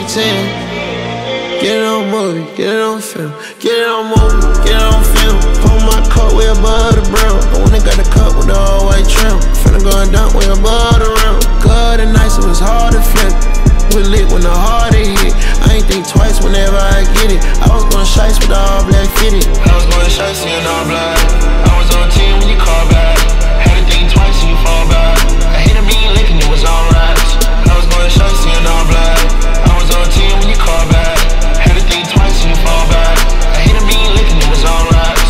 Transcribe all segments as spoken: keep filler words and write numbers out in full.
ten. Get it on movie, get it on film. Get it on movie, get it on film. Hold my cup way above the brim. I wanna got the cup with the all white trim. Finna go and dunk way above the rim. Good and nice, it was hard to flip. We lit when the heart it hit. I ain't think twice whenever I get it. I was going shice with the all black fitted. I was going shice in all black. I was on team when you call back. Had to think twice and you fall back. I hit a mean lick and it was all right. I was going shice in all black. I was on team when you call back. Had to think twice and you fall back. I hit a mean lick and it was all right.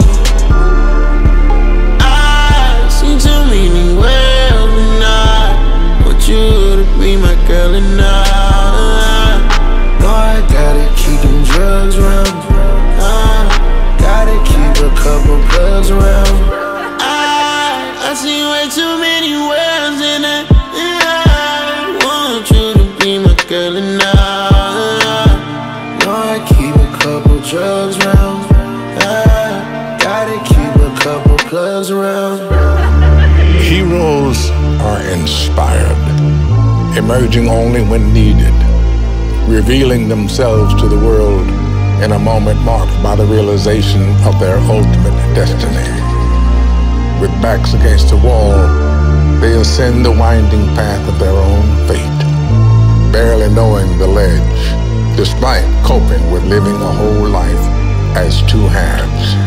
I seen too many wells and I want you to be my girl and I know I gotta keep them drugs around. I gotta keep a couple plugs around. I, I see way too many wells in it. I want you to be my girl and I know I keep a couple drugs around. I gotta keep a couple plugs around. Heroes are inspired, emerging only when needed, revealing themselves to the world in a moment marked by the realization of their ultimate destiny. With backs against the wall, they ascend the winding path of their own fate, barely knowing the ledge, despite coping with living a whole life as two halves.